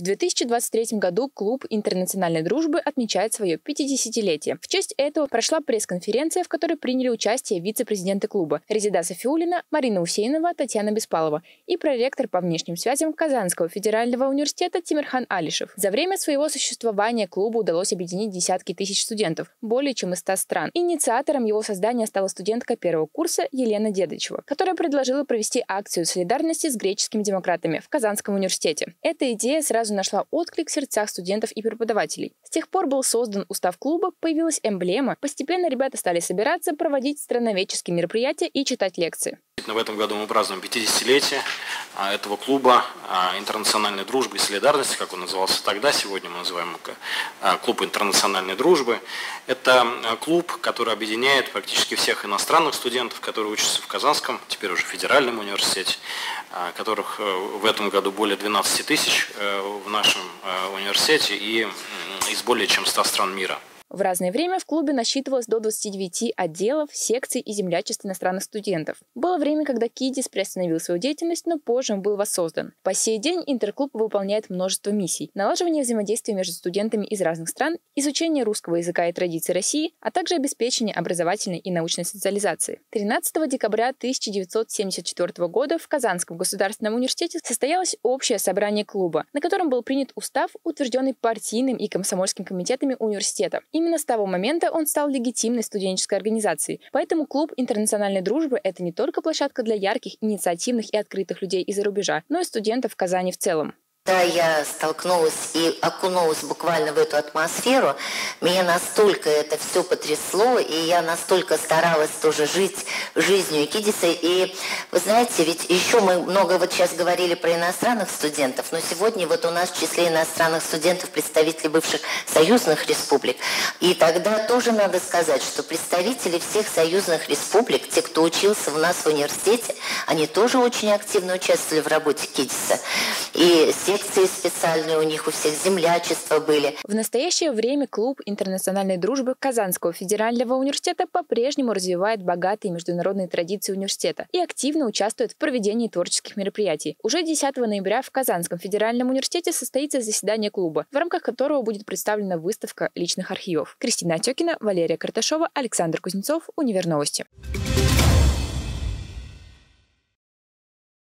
В 2023 году клуб интернациональной дружбы отмечает свое 50-летие. В честь этого прошла пресс-конференция, в которой приняли участие вице-президенты клуба Резеда Сафиуллина, Марина Усейнова, Татьяна Беспалова и проректор по внешним связям Казанского федерального университета Тимирхан Алишев. За время своего существования клубу удалось объединить десятки тысяч студентов, более чем из 100 стран. Инициатором его создания стала студентка первого курса Елена Дедычева, которая предложила провести акцию солидарности с греческими демократами в Казанском университете. Эта идея сразу нашла отклик в сердцах студентов и преподавателей. С тех пор был создан устав клуба, появилась эмблема, постепенно ребята стали собираться, проводить страноведческие мероприятия и читать лекции. В этом году мы празднуем 50-летие этого клуба интернациональной дружбы и солидарности, как он назывался тогда, сегодня мы называем клуб интернациональной дружбы. Это клуб, который объединяет практически всех иностранных студентов, которые учатся в Казанском, теперь уже федеральном университете, которых в этом году более 12 тысяч в нашем университете и из более чем 100 стран мира. В разное время в клубе насчитывалось до 29 отделов, секций и землячеств иностранных студентов. Было время, когда КИДИС приостановил свою деятельность, но позже он был воссоздан. По сей день интерклуб выполняет множество миссий: налаживание взаимодействия между студентами из разных стран, изучение русского языка и традиций России, а также обеспечение образовательной и научной социализации. 13 декабря 1974 года в Казанском государственном университете состоялось общее собрание клуба, на котором был принят устав, утвержденный партийным и комсомольским комитетами университета. Именно с того момента он стал легитимной студенческой организацией. Поэтому клуб интернациональной дружбы – это не только площадка для ярких, инициативных и открытых людей из-за рубежа, но и студентов Казани в целом. Да, я столкнулась и окунулась буквально в эту атмосферу. Меня настолько это все потрясло, и я настолько старалась тоже жить жизнью КИДИСа. И вы знаете, ведь еще мы много вот сейчас говорили про иностранных студентов, но сегодня вот у нас в числе иностранных студентов представители бывших союзных республик. И тогда тоже надо сказать, что представители всех союзных республик, те, кто учился у нас в университете, они тоже очень активно участвовали в работе КИДИСа. И секции специальные у них, у всех землячества были. В настоящее время клуб интернациональной дружбы Казанского федерального университета по-прежнему развивает богатые международные традиции университета и активно участвует в проведении творческих мероприятий. Уже 10 ноября в Казанском федеральном университете состоится заседание клуба, в рамках которого будет представлена выставка личных архивов. Кристина Отекина, Валерия Карташова, Александр Кузнецов, Универновости.